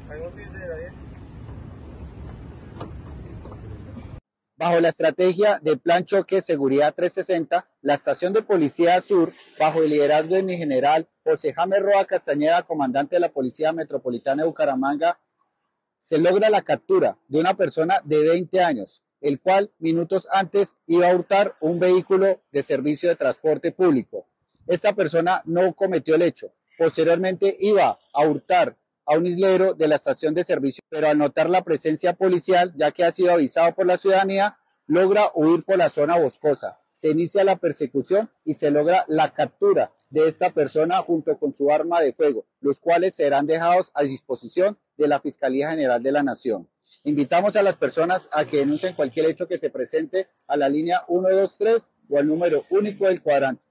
Bajo la estrategia del Plan Choque Seguridad 360, la Estación de Policía Sur, bajo el liderazgo de mi general José James Roa Castañeda, comandante de la Policía Metropolitana de Bucaramanga, se logra la captura de una persona de 20 años, el cual minutos antes iba a hurtar un vehículo de servicio de transporte público. Esta persona no cometió el hecho. Posteriormente iba a hurtar a un islero de la estación de servicio, pero al notar la presencia policial, ya que ha sido avisado por la ciudadanía, logra huir por la zona boscosa. Se inicia la persecución y se logra la captura de esta persona junto con su arma de fuego, los cuales serán dejados a disposición de la Fiscalía General de la Nación. Invitamos a las personas a que denuncien cualquier hecho que se presente a la línea 123 o al número único del cuadrante.